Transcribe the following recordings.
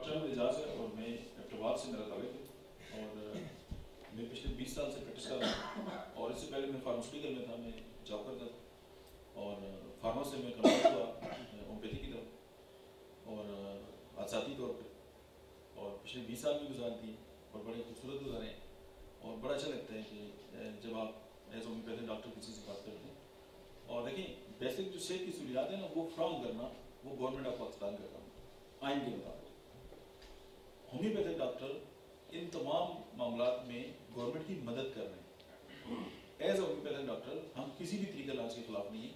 Doctor Ahmad Ejaz है और मैं एबटाबाद से मेरा ताल्लुक है और मैं पिछले 20 साल से प्रैक्टिस कर रहा हूँ और इससे पहले मैं फार्मास्यूटिकल में था, मैं जॉब करता था और फार्मा से मैं कन्वर्ट हुआ होम्योपैथी की तरफ और आसाती तौर पर और पिछले 20 साल भी गुजार दी और बड़े खूबसूरत गुजारे और बड़ा अच्छा लगता है कि जब आप एज होम्योपैथी डॉक्टर किसी से बात करते हैं और देखें बेसिक जो सेहत की सहूलियात है ना वो फ्राहम करना वो गवर्नमेंट ऑफ पाकिस्तान का काम है आइन के मुताबिक। होम्योपैथिक डॉक्टर इन तमाम मामलात में गवर्नमेंट की मदद कर रहे हैं। एज होम्योपैथिक डॉक्टर हम किसी भी तरीके इलाज के खिलाफ नहीं है,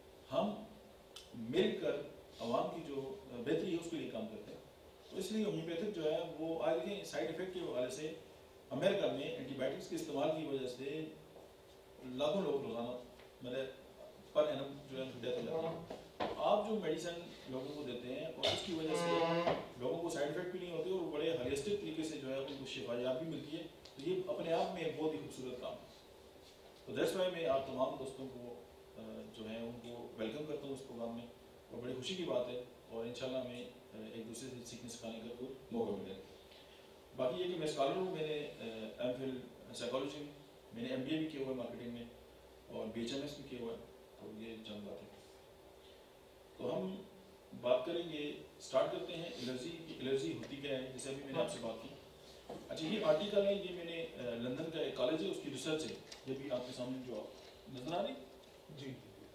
हम मिलकर आवाम की जो बेहतरी है उसके लिए काम करते हैं। तो इसलिए होम्योपैथिक जो है वो आज देखें साइड इफेक्ट के हवाले से अमेरिका में एंटीबायोटिक्स के इस्तेमाल की वजह से लाखों लोग रोजाना मतलब पर एनम जो है डेथ हो जाती है। आप जो मेडिसिन लोगों को देते हैं और उसकी वजह से लोगों को साइड इफेक्ट भी नहीं होते और बड़े हॉलिस्टिक तरीके से जो है उनको शिफायाब भी मिलती है, तो ये अपने आप में एक बहुत ही खूबसूरत काम है। तो दैट्स वाई मैं आप तमाम दोस्तों को जो है उनको वेलकम करता हूँ इस प्रोग्राम में और बड़ी खुशी की बात है और इंशाल्लाह हमें एक दूसरे से सीखने सिखाने का मौका मिलेगा। बाकी ये कि मैं स्कॉलर हूँ, मैंने एमफिल साइकोलॉजी में, मैंने MBA भी किया हुआ है मार्केटिंग में और BHMS भी किया हुआ है, तो ये चंद बातें। तो हम बात करेंगे, स्टार्ट करते हैं एलर्जी की। एलर्जी होती क्या है, जैसे अभी मैंने आपसे बात की। अच्छा, ये आर्टिकल है, ये मैंने लंदन का एक कॉलेज है उसकी रिसर्च है, ये भी आपके सामने जो नजर आ रही जी।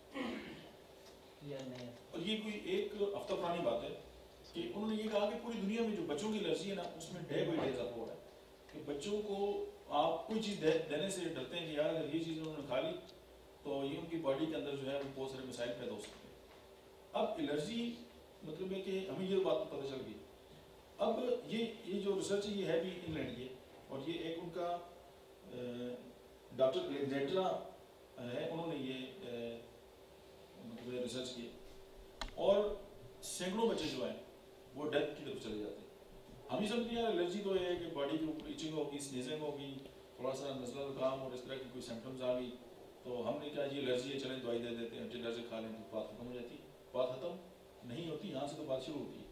और ये कोई एक हफ्ता पुरानी बात है कि उन्होंने ये कहा कि पूरी दुनिया में जो बच्चों की एलर्जी है ना उसमें डे बाई डे इजाफा हो रहा है कि बच्चों को आप कोई चीज़ देने से डरते हैं कि यार अगर ये चीज़ उन्होंने खा ली तो ये उनकी बॉडी के अंदर जो है वो बहुत सारे मसाइल पैदा हो सकते हैं। अब एलर्जी मतलब है कि हमें ये बात पता चल गई। अब ये जो रिसर्च है ये है भी इंग्लैंड की और ये एक उनका डॉक्टर एलेक्जेंड्रा है, उन्होंने ये मतलब रिसर्च की और सैकड़ों बच्चे जो हैं वो डेथ की तरफ चले जाते हैं। हम ही समझते हैं एलर्जी तो ये है कि बॉडी के ऊपर इचिंग होगी, स्नीजिंग होगी, थोड़ा सा नज़ला जुकाम और इस तरह की कोई सिम्टम्स आ गई तो हमने कहा जी एलर्जी है, चलें दवाई दे देते हैं, एलर्जी खा लें तो बात खत्म हो जाती है। बात खत्म नहीं होती, यहाँ से तो बात शुरू होती है।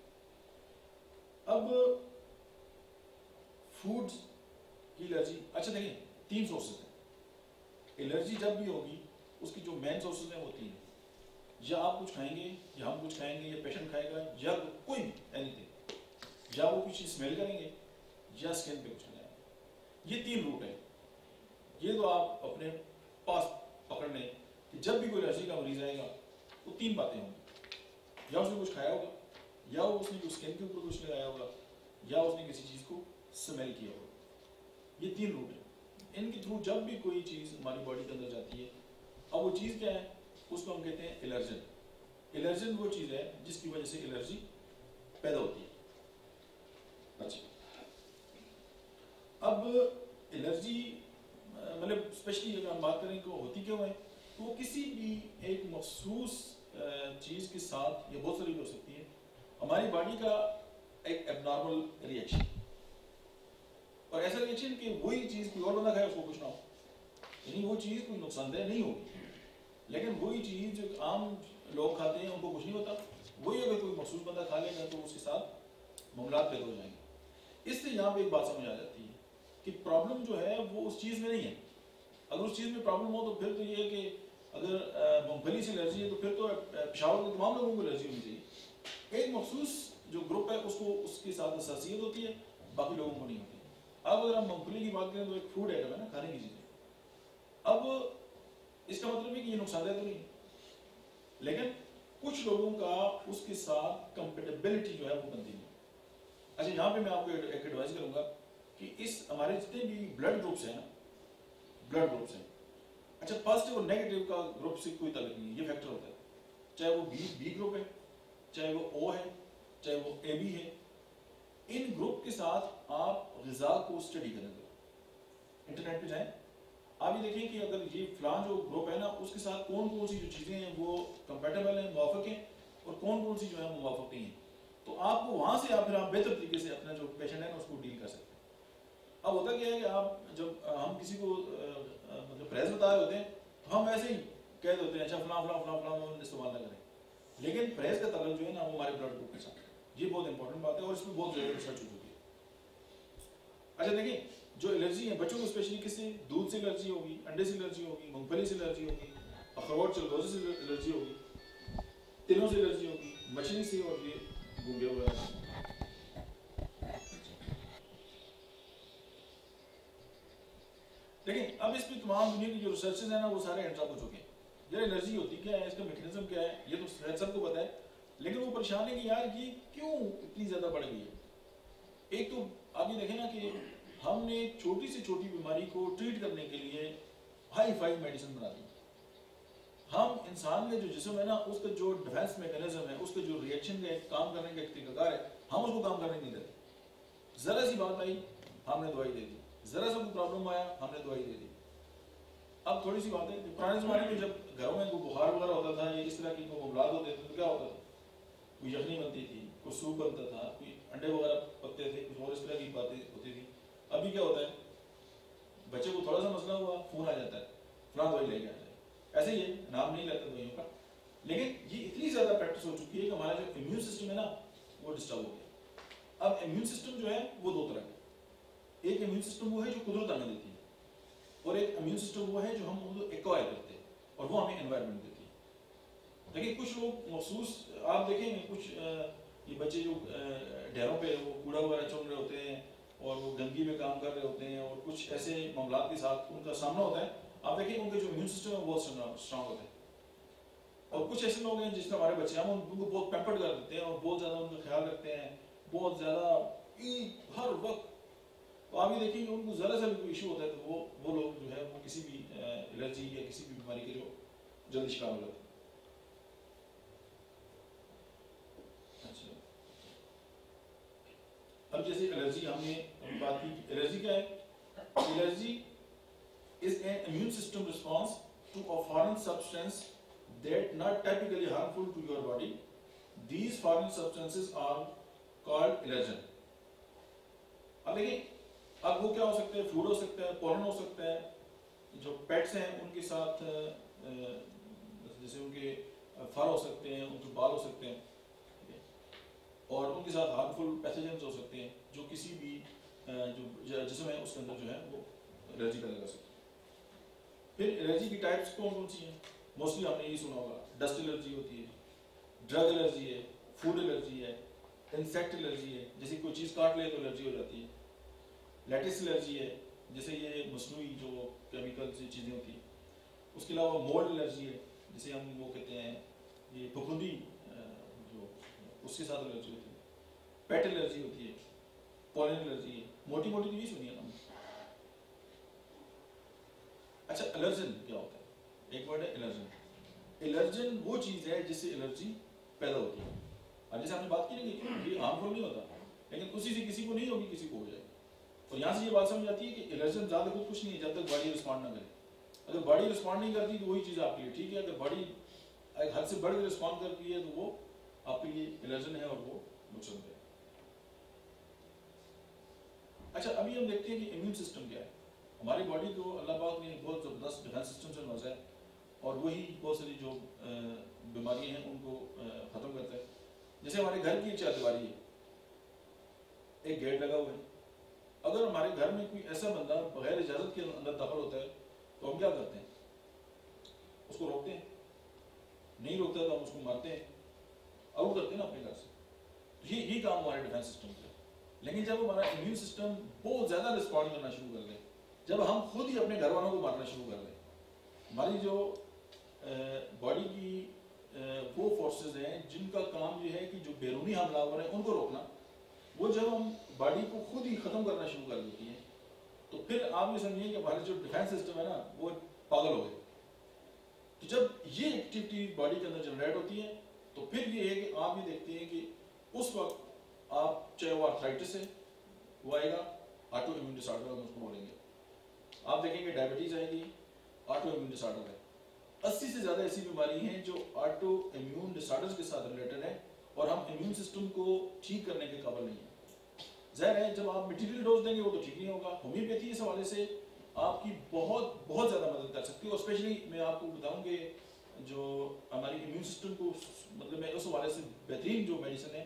अब फूड्स की एलर्जी, अच्छा देखें 3 सोर्सेज हैं। एलर्जी जब भी होगी उसकी जो मेन सोर्सेज हैं वो 3 हैं, या आप कुछ खाएंगे या हम कुछ खाएंगे या पेशेंट खाएगा या कोई भी एनीथिंग, या वो कुछ स्मेल करेंगे या स्किन पे कुछ लगाएंगे। ये 3 रूट है। ये तो आप अपने पास पकड़ लें कि जब भी कोई एलर्जी का मरीज आएगा तो 3 बातें होंगी, या उसने कुछ खाया होगा, या उसने कुछ स्किन के ऊपर कुछ लगाया होगा, या उसने किसी चीज़ को स्मेल किया होगा। ये 3 रूट है, इनके थ्रू जब भी कोई चीज़ हमारी बॉडी के अंदर जाती है, अब वो चीज़ क्या है उसको हम कहते हैं एलर्जन। एलर्जन वो चीज़ है जिसकी वजह से एलर्जी पैदा होती है। अच्छा, अब एलर्जी मतलब स्पेशली अगर हम बात करें कि होती क्यों है, तो वो किसी भी एक मखसूस चीज़ के साथ या बहुत सारी हो सकती है, हमारी बॉडी का एक एबनॉर्मल रिएक्शन, और ऐसा रिएक्शन कि वही चीज़ कोई और बंदा खाए उसको कुछ ना हो, यानी वो चीज़ कोई नुकसानदेह नहीं होगी, लेकिन वही चीज़ जो आम लोग खाते हैं उनको कुछ नहीं होता, वही अगर कोई मखसूस बंदा खा लेगा तो उसके साथ मामला पैदा हो जाएंगे। इससे यहाँ पे एक बात समझ आ जाती है कि प्रॉब्लम जो है वो उस चीज़ में नहीं है। अगर उस चीज़ में प्रॉब्लम हो तो फिर तो ये है कि अगर मूंगफली से एलर्जी है तो फिर तो पेशावर के तमाम लोगों को एलर्जी होनी चाहिए। एक मखसूस जो ग्रुप है उसको उसके साथ हसासियत होती है, बाकी लोगों को नहीं होती। अब अगर हम मूंगफली की बात करें तो एक फूड आइटम है ना, खाने की चीज़ें। अब इसका मतलब है कि ये नुकसानदेह तो नहीं है, लेकिन कुछ लोगों का उसके साथ कंपेटेबिलिटी जो है वो बनती नहीं। अच्छा, यहाँ पे मैं आपको एक एडवाइस करूंगा कि इस हमारे जितने भी ब्लड ग्रुप्स हैं ना, ब्लड ग्रुप्स हैं, अच्छा पॉजिटिव और नेगेटिव का ग्रुप से कोई ताल्लुक नहीं है, ये फैक्टर होता है। चाहे वो बी ग्रुप है, चाहे वो O है, चाहे वो AB है, इन ग्रुप के साथ आप ग़िज़ा को स्टडी करें, इंटरनेट पे जाएं, आप ये देखें कि अगर ये फलां जो ग्रुप है ना उसके साथ कौन कौन सी जो चीज़ें हैं वो कंपेटेबल हैं, मुवाफिक हैं, और कौन कौन सी जो है मुवाफिक नहीं है, तो आपको वहाँ से आप बेहतर तरीके से अपना जो पेशेंट है ना उसको डील कर सकते हैं। अब होता क्या है कि आप जब हम किसी को मतलब प्रेस बता रहे होते हैं तो हम ऐसे ही कह देते हैं अच्छा फलां फलां फलां फलां इस्तेमाल ना करें, लेकिन प्रेस का तल्लुक जो है ना वो हमारे ब्लड ग्रुप के साथ, ये बहुत इंपॉर्टेंट बात है और इसमें बहुत ज़्यादा रिसर्च हो चुकी है। अच्छा देखिए, जो एलर्जी है बच्चों को स्पेशली किससे, दूध से एलर्जी होगी, अंडे से एलर्जी होगी, मूंगफली से एलर्जी होगी, अखरोट चलगोजे से एलर्जी होगी, तिलों से एलर्जी होगी, मछली से और ये गुंगे वगैरह। लेकिन अब इस पे तमाम दुनिया की जो रिसर्चेस हैं ना वो सारे एंट्रप हो चुके हैं। यार एलर्जी होती क्या है, इसका मैकेनिज्म क्या है, ये तो सबको पता है, लेकिन वो परेशान है कि यार ये क्यों इतनी ज़्यादा बढ़ गई है। एक तो आप ये देखें ना कि हमने छोटी से छोटी बीमारी को ट्रीट करने के लिए हाई फाई मेडिसिन बना दी। हम इंसान में जो जिस्म है ना उसका जो डिफेंस मैकेनिज्म है, उसका जो रिएक्शन का काम करने का तरीकाकार है, हम उसको काम करने नहीं देते। जरा सी बात आई हमने दवाई दे दी, जरा सा कोई प्रॉब्लम आया हमने दवाई दे दी। अब थोड़ी सी बात है कि पुराने ज़माने में जब घरों में कोई बुखार वगैरह होता था या इस तरह की कोई मामलात होते थे तो क्या होता था, कोई यखनी बनती थी, कोई सूप बनता था, कोई अंडे वगैरह पकते थे, कुछ और इस तरह की बातें होती थी। अभी क्या होता है, बच्चे को थोड़ा सा मसला हुआ फोन आ जाता है, फलां दवाई लेके आ जाए। ऐसे ही है, नाम नहीं लेता दवाइयों का, लेकिन ये इतनी ज़्यादा प्रैक्टिस हो चुकी है कि हमारा जो इम्यून सिस्टम है ना वो डिस्टर्ब हो गया। अब इम्यून सिस्टम जो है वो दो तरह का, एक इम्यून सिस्टम वो है जो कुदरत हमें देती है और एक इम्यून सिस्टम वो है जो हम उनको एक्वायर करते हैं और वो हमें एनवायरनमेंट देती है। देखिए कुछ लोग महसूस आप देखेंगे, कुछ ये बच्चे जो ढेरों पे वो कूड़ा वगैरह चुन रहे होते हैं और वो गंदगी में काम कर रहे होते हैं और कुछ ऐसे मामला के साथ उनका सामना होता है, आप देखिए उनके जो इम्यून सिस्टम है बहुत स्ट्रांग होता है। और कुछ ऐसे लोग हैं जिसमें हमारे बच्चे हम उनको बहुत पैम्पर्ड कर देते हैं और बहुत ज़्यादा उनका ख्याल रखते हैं, बहुत ज़्यादा हर वक्त। तो आप ये देखिए कि उनको ज़रा सा भी कोई इशू होता है तो वो लोग जो है वो किसी भी एलर्जी या किसी भी बीमारी के जो जल्दी शिकार हो जाते हैं। अच्छा, अब जैसे एलर्जी हमने बात की, एलर्जी क्या है? Allergy is an immune system response to a foreign substance that not typically harmful to your body. These foreign substances are called allergen. अब देखिए, अब वो क्या हो सकते हैं, फूड हो सकता है, पोलन हो सकता है, जो पेट्स हैं उनके साथ जैसे उनके फर हो सकते हैं, उनके बाल हो सकते हैं और उनके साथ हार्मफुल पैथोजेंस हो सकते हैं जो किसी भी जो जिस्म है उसके अंदर जो है वो एलर्जी पैदा कर सकते हैं। फिर एलर्जी की टाइप्स कौन कौन सी हैं? मोस्टली आपने यही सुना होगा, डस्ट एलर्जी होती है, ड्रग एलर्जी है, फूड एलर्जी है, इंसेक्ट एलर्जी है, जैसे कोई चीज़ काट ले तो एलर्जी हो जाती है, लैटिस एलर्जी है, जैसे ये मसनूई जो केमिकल से चीज़ें होती हैं, उसके अलावा मोल्ड एलर्जी है, जैसे हम वो कहते हैं ये फफूंदी जो उसके साथ एलर्जी होती है, पेट एलर्जी होती है, पोलन एलर्जी है, मोटी मोटी तो यही सुनिए ना। अच्छा, एलर्जन क्या होता है? एक वर्ड है एलर्जन। एलर्जन वो चीज़ है जिससे एलर्जी पैदा होती है। अब जैसे आपने बात की ना कि ये हार्मफुल नहीं होता, लेकिन उसी से किसी को नहीं होगी, किसी को हो जाएगी। और यहाँ से ये बात समझ आती है कि एलर्जन ज़्यादा खुद कुछ नहीं है जब तक बॉडी रिस्पॉन्ड ना करे। अगर बॉडी रिस्पॉन्ड नहीं करती तो वही चीज़ आपके लिए ठीक है, अगर बॉडी हद से बढ़ के रिस्पॉन्ड करती है तो वो आपके लिए एलर्जन है और वो नुकसानदेह है। अच्छा, अभी हम देखते हैं कि इम्यून सिस्टम क्या है। हमारी बॉडी को अल्लाह पाक ने बहुत ज़बरदस्त डिफेंस सिस्टम से नवाजा है और वही बहुत सारी जो बीमारियां हैं उनको ख़त्म करता है। जैसे हमारे घर की एक चारदीवारी है, एक गेट लगा हुआ है, अगर हमारे घर में कोई ऐसा बंदा बगैर इजाज़त के अंदर दाखिल होता है तो हम क्या करते हैं? उसको रोकते हैं, नहीं रोकता तो हम उसको मारते हैं, आउट करते हैं ना अपने घर से। तो ये काम हमारे डिफेंस सिस्टम का है। लेकिन जब हमारा इम्यून सिस्टम बहुत ज़्यादा रिस्पॉन्ड करना शुरू कर दे, जब हम खुद ही अपने घर वालों को मारना शुरू कर दें, हमारी जो बॉडी की वो फोर्सेस हैं जिनका काम ये है कि जो बैरूनी हमलावर हैं उनको रोकना, वो जब हम बॉडी को खुद ही ख़त्म करना शुरू कर देती हैं तो फिर आप ये समझिए कि हमारा जो डिफेंस सिस्टम है ना वो पागल हो गए। तो जब ये एक्टिविटी बॉडी के अंदर जनरेट होती है तो फिर ये है कि आप ये देखते हैं कि उस वक्त आप चाहे वो आर्थराइटिस है वो आएगा, ऑटो इम्यून डिसऑर्डर हम उसको बोलेंगे, आप देखेंगे डायबिटीज आएगी, ऑटो इम्यून डिसऑर्डर है। 80 से ज़्यादा ऐसी बीमारी हैं जो ऑटो इम्यून डिसऑर्डर्स के साथ रिलेटेड है और हम इम्यून सिस्टम को ठीक करने के काबिल नहीं है। ज़ाहिर है जब आप मटीरियल डोज देंगे वो तो ठीक नहीं होगा। होम्योपैथी इस हवाले से आपकी बहुत बहुत ज़्यादा मदद कर सकती है और स्पेशली मैं आपको बताऊँ कि जो हमारी इम्यून सिस्टम को मतलब मैं उस हवाले से बेहतरीन जो मेडिसिन है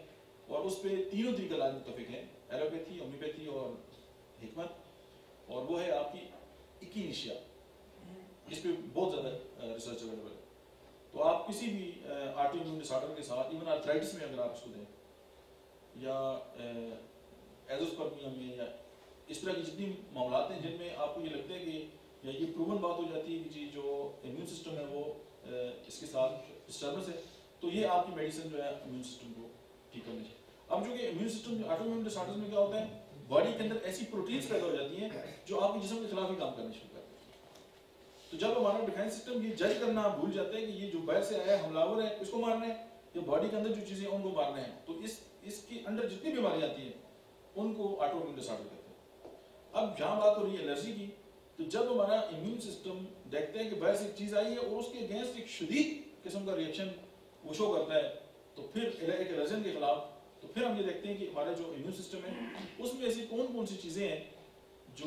और उस पर तीनों तरीके इलाज मुतफिक हैं, एलोपैथी, होम्योपैथी और हिकमत, और वो है आपकी इकीनिशिया। इस पर बहुत ज़्यादा रिसर्च अवेलेबल है। तो आप किसी भी ऑटोइम्यून डिसऑर्डर के साथ, इवन आर्थराइटिस में अगर आप इसको दें, या एजोस्पर्मिया में, या इस तरह की जितनी मामलात हैं जिनमें आपको ये लगता है कि या ये प्रूवन बात हो जाती है कि जी जो इम्यून सिस्टम है वो इसके साथ डिस्टर्बेंस है, तो ये आपकी मेडिसिन जो है इम्यून सिस्टम को ठीक करनी चाहिए। अब जो कि इम्यून सिस्टम ऑटोइम्यून डिसऑर्डर्स में क्या होता है, बॉडी के अंदर ऐसी प्रोटीन्स पैदा हो जाती हैं जो आपके जिस्म के खिलाफ ही काम करना शुरू करते हैं। तो जब हमारा डिफेंस सिस्टम ये जज करना भूल जाता है कि ये जो बाहर से आया हमलावर है इसको मारना है, या बॉडी के अंदर जो चीज़ें उनको मारना है, तो इसके अंदर जितनी बीमारियाँ आती हैं उनको ऑटोइम्यून डिसऑर्डर कहते हैं। अब जहाँ बात हो रही है एलर्जी की, तो जब हमारा इम्यून सिस्टम देखते हैं कि बाहर से एक चीज़ आई है और उसके अगेंस्ट एक शदीद किस्म का रिएक्शन वो शो करता है, तो फिर एक एलर्जन के खिलाफ, तो फिर हम ये देखते हैं कि हमारा जो इम्यून सिस्टम है उसमें ऐसी कौन कौन सी चीज़ें हैं जो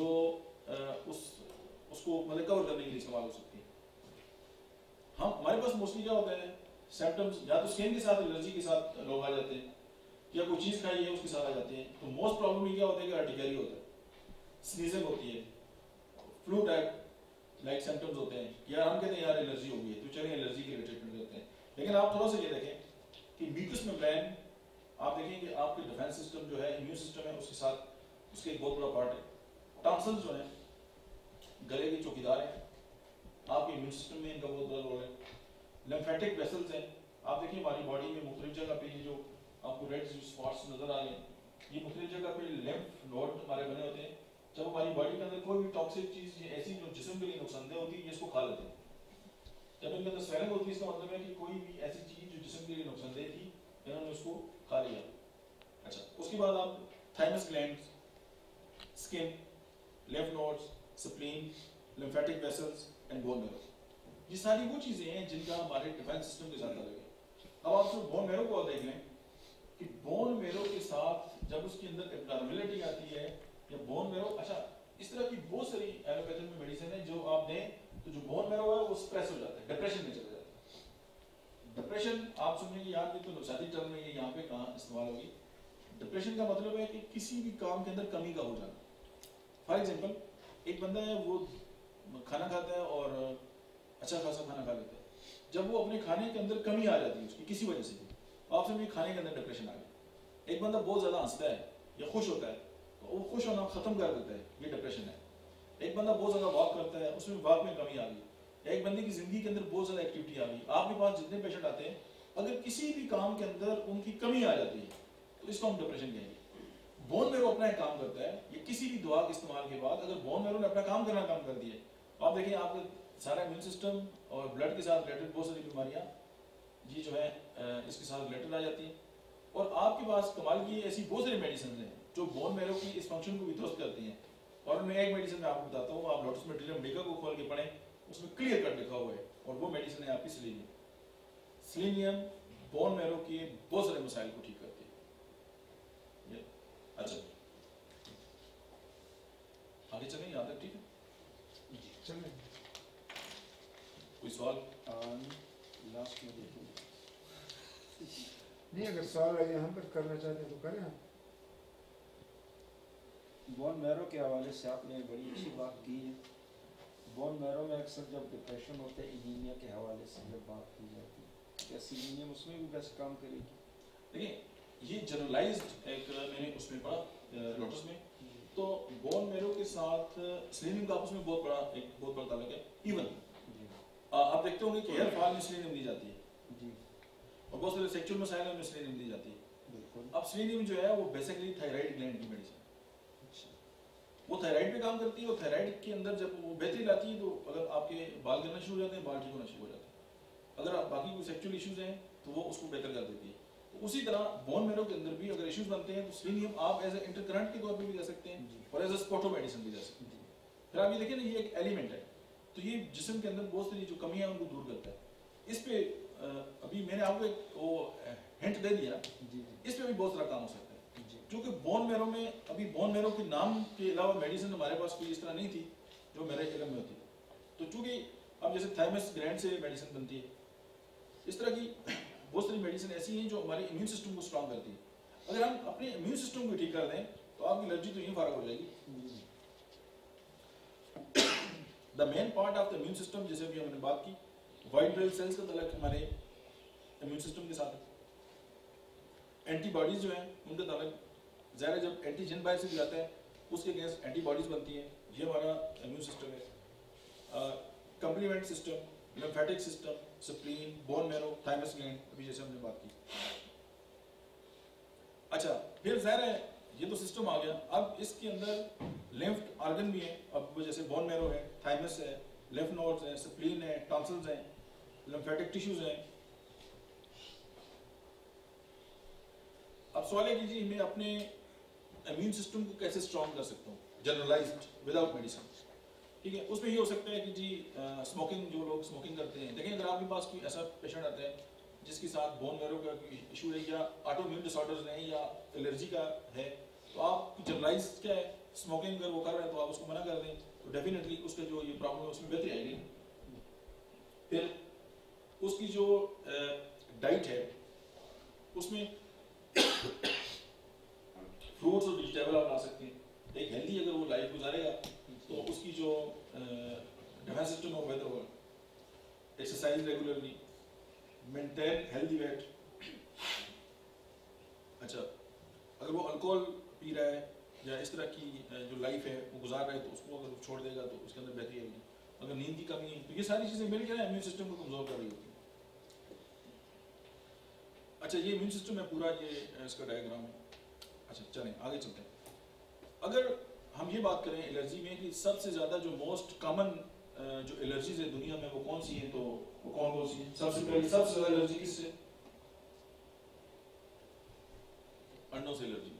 उसको मतलब कवर करने के लिए इस्तेमाल हो सकती है। हमारे पास मोस्टली क्या होता है सिम्टम्स, या तो स्किन के साथ एलर्जी के साथ लोग आ जाते हैं, या कोई चीज़ खाई है उसके साथ आ जाते हैं। तो मोस्ट प्रॉब्लम ये क्या होता है कि अर्टिकेरी होता है, स्नीजिंग होती है, फ्लू टाइप लाइक सिम्टम्स होते हैं, यार हम कहते हैं यार एलर्जी हो गई है, तो चलिए एलर्जी के लिए ट्रीटमेंट करते हैं। लेकिन आप थोड़ा सा ये देखें कि म्यूकस मेम्ब्रेन, आप देखें कि आपके डिफेंस सिस्टम जो है, इम्यून सिस्टम है, उसके साथ उसके एक बहुत बड़ा पार्ट है। टॉन्सिल्स जो है गले के चौकीदार हैं, आपके इम्यून सिस्टम में इनका बहुत बड़ा रोल है। लिम्फेटिक वेसल्स हैं, आप देखिए हमारी बॉडी में मुख्तलिफ जगह पे ये जो आपको रेड स्पॉट्स नजर आ रहे हैं, ये मुख्तलिफ जगह पे लिम्फ नोड हमारे बने होते हैं। जब हमारी बॉडी के अंदर कोई भी टॉक्सिक चीज़ ऐसी जो जिस्म के लिए नुकसानदेह होती है, ये इसको खा लेते हैं। जब इनके अंदर स्वेलिंग होती है, इसका मतलब है कि कोई भी ऐसी चीज़ जो जिस्म के लिए नुकसानदेह थी, इन्होंने उसको खा लिया। अच्छा, उसके बाद आप thymus gland, skin, lymph nodes, spleen, lymphatic vessels and bone marrow, ये सारी वो चीज़ें हैं जिनका हमारे डिफेंस सिस्टम के साथ लगे। अब आप सिर्फ बोन मैरो को देख लें कि बोन मैरो के साथ जब उसके अंदर एब्नॉर्मलिटी आती है, या बोन मैरो, अच्छा इस तरह की बहुत सारी एलोपैथी में मेडिसिन है जो आप दें तो जो बोन मैरो है वो स्ट्रेस हो जाता है, डिप्रेशन में चला जाता है। डिप्रेशन आप सुनेंगे यार ये तो नौशादी टर्म में ये यहाँ पे कहाँ इस्तेमाल होगी। डिप्रेशन का मतलब है कि किसी भी काम के अंदर कमी का हो जाना। फॉर एग्जाम्पल, एक बंदा है वो खाना खाता है और अच्छा खासा खाना खा लेता है, जब वो अपने खाने के अंदर कमी आ जाती है उसकी किसी वजह से भी, आप समझिए खाने के अंदर डिप्रेशन आ गया। एक बंदा बहुत ज़्यादा हंसता है या खुश होता है, तो वो खुश होना ख़त्म कर देता है, ये डिप्रेशन है। एक बंदा बहुत ज़्यादा वॉक करता है, उसमें वॉक में कमी आ गई। एक बंदे की ज़िंदगी के अंदर बहुत ज़्यादा एक्टिविटी आ गई। आपके पास जितने पेशेंट आते हैं, अगर किसी भी काम के अंदर उनकी कमी आ जाती है तो इसको हम डिप्रेशन कहेंगे। बोन मैरो अपना एक काम करता है, ये किसी भी दवा के इस्तेमाल के बाद अगर बोन मैरो ने अपना काम करना काम कर दिया, आप देखिए आपका सारा इम्यून सिस्टम और ब्लड के साथ रिलेटेड बहुत सारी बीमारियाँ ये जो है इसके साथ रिलेटेड आ जाती हैं। और आपके पास कमाल की ऐसी बहुत सारी मेडिसिन हैं जो बोन मैरो की इस फंक्शन को भी दुरुस्त करती हैं। और मैं एक मेडिसिन मैं आपको बताता हूँ, आप लोटस मेटेरियल मेडिका को खोल के पढ़ें, उसमें क्लियर कट लिखा हुआ है, और वो मेडिसिन है आपकी सेलेनियम। सेलेनियम बोन मैरो के बहुत सारे मसाइल को ठीक करती है। अच्छा आगे चलें यहाँ तक, ठीक है चलें। कोई सवाल? लास्ट में देखो नहीं, अगर सवाल यहाँ पर करना चाहते हैं तो करें आप। बोन मैरो के हवाले से आपने बड़ी अच्छी बात की है। बोन मैरो में अक्सर जब डिप्रेशन होता है, एनीमिया के हवाले से जब बात की जाती है, क्या सेलेनियम उसमें भी बेस्ट काम करेगी? देखिए ये जनरलाइज्ड एक मैंने उसमें पढ़ा लोटस में, तो बोन मैरो के साथ सेलेनियम का आपस में बहुत बड़ा ताल्लुक है। इवन आप देखते होंगे कि हेयर फॉल में सेलेनियम दी जाती है जी, और बहुत सारे सेक्सुअल मसाइलों में सेलेनियम दी जाती है। बिल्कुल। अब सेलेनियम जो है वो बेसिकली थायराइड ग्लैंड की मेडिसिन, वो थायराइड पे काम करती है, और थायराइड के अंदर जब वो बेहतरी लाती है तो अगर आपके बाल गिरना शुरू हो जाते हैं, बाल ठीक होना शुरू हो जाते हैं। अगर आप बाकी कोई सेक्सुअल इश्यूज हैं तो वो उसको बेहतर कर देती है। तो उसी तरह बोन मैरो के अंदर भी अगर इश्यूज बनते हैं तो सेलेनियम आप एज ए इंटरकरंट के तौर पर भी ले सकते हैं और एज ए स्पॉटो मेडिसिन भी ले सकते हैं। फिर आप ये देखिए ना, ये एक एलिमेंट है, तो ये जिस्म के अंदर बहुत सारी जो कमियां हैं उनको दूर करता है। इस पे अभी मैंने आपको एक वो हिंट दे दिया, इस पे भी बहुत सारा काम हो सकता है। क्योंकि बोन मैरो में अभी बोन मैरो के नाम के अलावा मेडिसिन हमारे पास कोई इस तरह नहीं थी जो मेरे इल्म में होती। तो चूंकि अब जैसे थाइमस ग्लैंड से मेडिसिन बनती है, इस तरह की बहुत सारी मेडिसिन ऐसी हैं जो हमारे इम्यून सिस्टम को स्ट्रॉन्ग करती है। अगर हम अपने इम्यून सिस्टम को ठीक कर दें तो आपकी एलर्जी तो यहीं फारग हो जाएगी। The main part of the immune system, जैसे भी हमने बात की, व्हाइट ब्लड सेल्स का तल्लुक हमारे इम्यून सिस्टम के साथ है। एंटीबॉडीज जो हैं उनका ताल्लुक ज़ाहिर है, जब एंटीजन बाहर से भी आता है उसके अगेंस्ट एंटीबॉडीज बनती हैं, ये हमारा इम्यून सिस्टम है। Complement system, lymphatic system, spleen, bone marrow, thymus gland, अभी जैसे हमने बात की। अच्छा, फिर ज़ाहिर है ये तो सिस्टम आ गया। अब इसके अंदर लिम्फ ऑर्गन भी हैं। अब वो जैसे बोन मैरो है, थाइमस है, लिम्फ नोड्स हैं, स्प्लीन है, टॉन्सिल्स हैं, लिम्फेटिक टिश्यूज हैं। अब सवाल है कि जी मैं अपने इम्यून सिस्टम को कैसे स्ट्रॉन्ग कर सकता हूँ जनरलाइज्ड विदाउट मेडिसिन। ठीक है, उसमें ये हो सकता है कि जी स्मोकिंग, जो लोग स्मोकिंग करते हैं, देखिए अगर आपके पास कोई ऐसा पेशेंट आता है जिसके साथ बोन मैरो का इशू है या ऑटोइम्यून डिसऑर्डर्स हैं या एलर्जी का है, तो आप जनरलाइज क्या है, स्मोकिंग अगर वो कर रहे हैं तो आप उसको मना कर दें तो डेफिनेटली उसका जो ये प्रॉब्लम है उसमें बेहतरी आएगी। फिर उसकी जो डाइट है उसमें फ्रूट्स और वेजिटेबल आप ला सकते हैं। एक हेल्दी अगर वो लाइफ गुजारेगा तो उसकी जो डिफेंस सिस्टम है वो बेहतर होगा। Exercise regularly, maintain healthy weight. अच्छा, अगर वो अल्कोहल पी रहा है या इस तरह की जो लाइफ है वो गुजार रहा है तो उसको अगर छोड़ देगा तो उसके अंदर बेहतरी आएगी। अगर नींद की कमी है तो ये सारी चीज़ें मिलकर इम्यून सिस्टम को कमज़ोर कर रही होती है। अच्छा, ये इम्यून सिस्टम है पूरा, ये इसका डायग्राम है। अच्छा चलें आगे चलते हैं। अगर हम ये बात करें एलर्जी में कि सबसे ज़्यादा जो मोस्ट कॉमन जो एलर्जीज है दुनिया में वो कौन सी है, तो वो कौन कौन सी है? सबसे पहले सबसे ज़्यादा एलर्जी किससे? अंडों से एलर्जी।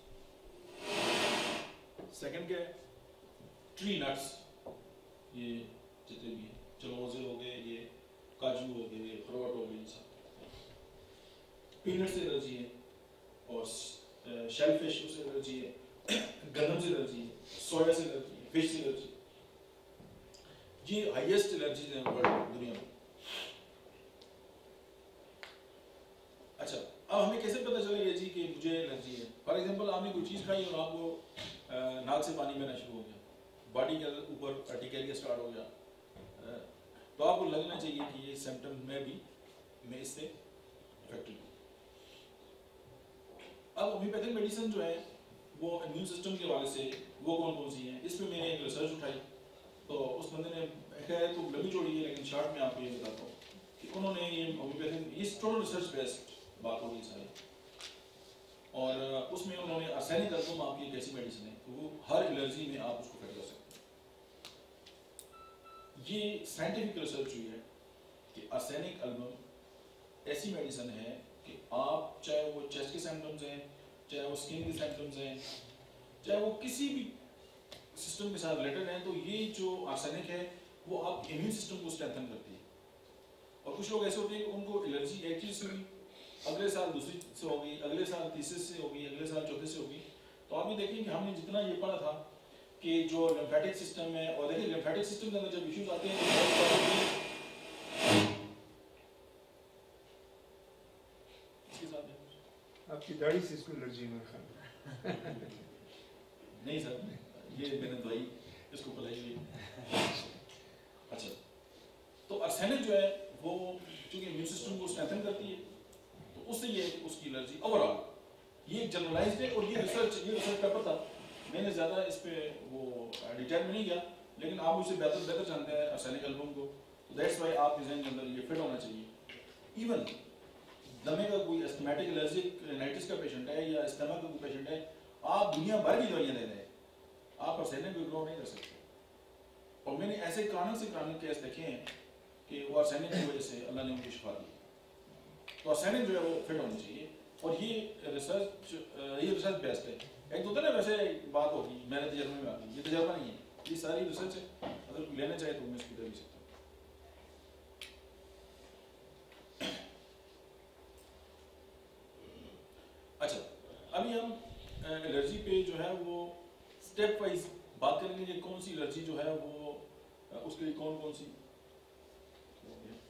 सेकंड क्या है? ट्री नट्स, ये जितने भी हैं, चलोजे हो गए, ये काजू हो गए, अखरोट हो गए, सब। पीनट से एलर्जी है और शेलफिश से एलर्जी है, गंदम से एलर्जी है, सोया से एलर्जी है, फिश से एलर्जी। ये हाईएस्ट एलर्जीज हैं वर्ल्ड दुनिया में। अच्छा, अब हमें कैसे पता चलेगा जी कि मुझे एलर्जी है? फॉर एग्जांपल आपने कोई चीज़ खाई और आपको नाक से पानी बहना शुरू हो गया, बॉडी के ऊपर अर्टिकेरिया स्टार्ट हो गया, तो आपको लगना चाहिए कि ये सिम्टम में भी मैं इससे इफेक्टेड हूँ। अब होम्योपैथिक मेडिसिन जो है वो इम्यून सिस्टम के हवाले से वो कौन कौन सी हैं, इस पर मैंने एक रिसर्च उठाई। तो उस बंदे ने, खैर तो लंबी चौड़ी है लेकिन शॉर्ट में आपको ये बताता हूँ कि उन्होंने ये होम्योपैथिक, ये टोटल रिसर्च बेस्ड बात होगी सारी, और उसमें उन्होंने आर्सेनिक एल्बम आपकी एक ऐसी मेडिसिन है तो वो हर एलर्जी में आप उसको फिट कर सकते हैं। ये साइंटिफिक रिसर्च हुई है कि आर्सेनिक एल्बम ऐसी मेडिसिन है कि आप चाहे वो चेस्ट के सिम्टम्स हैं, चाहे वो स्किन के सिम्टम्स हैं, चाहे वो किसी भी सिस्टम के साथ रिलेटेड हैं, तो ये जो आर्सेनिक है वो आप इम्यून सिस्टम को स्ट्रेंथन करती है। और कुछ लोग ऐसे होते हैं कि उनको एलर्जी एक चीज़ से हुई, अगले साल दूसरी से हो गई, अगले साल तीसरे से हो गई, अगले साल चौथे से हो गई। तो आप ये देखिए कि हमने जितना ये पढ़ा था कि जो लिम्फेटिक सिस्टम है, और देखिए लिम्फेटिक सिस्टम के अंदर जब इश्यूज आते हैं तो आपकी दाढ़ी से इसको एलर्जी में खा नहीं सर, ये मैंने दवाई इसको पिलाई हुई। अच्छा, तो आर्सेनिक जो है वो चूंकि इम्यून सिस्टम को स्ट्रेंथन करती है तो उससे ये उसकी एलर्जी ओवरऑल ये जनरलाइज्ड है। और ये रिसर्च पेपर था, मैंने ज़्यादा इस पे वो डिटेल में नहीं गया, लेकिन आप मुझसे बेहतर जानते हैं आर्सेनिक एल्बम को, तो दैट्स वाई आपके जहन के अंदर ये फिट होना चाहिए। इवन दमे का कोई एस्थमेटिक एलर्जिक राइटिस का पेशेंट है या एस्थमा का कोई पेशेंट है, आप दुनिया भर की दवाइयाँ दे रहे हैं, आप आर्सेनिक को इग्नोर नहीं कर सकते। और मैंने ऐसे कानून केस देखे हैं कि वो आर्सेनिक की वजह से अल्लाह ने उनको शिफा दी। तो आर्सेनिक जो है वो फिट होनी चाहिए। और ये रिसर्च बेस्ड है। एक तो होता है ना वैसे बात होगी मेरे तजर्बे में आ गई, ये तजर्बा नहीं है, ये सारी रिसर्च है। अगर कोई लेना चाहे तो मैं इसको दे भी सकता हूँ। अच्छा, अभी हम एलर्जी पे जो है वो स्टेप वाइज बात करेंगे कि कौन सी एलर्जी जो है वो उसके लिए कौन सी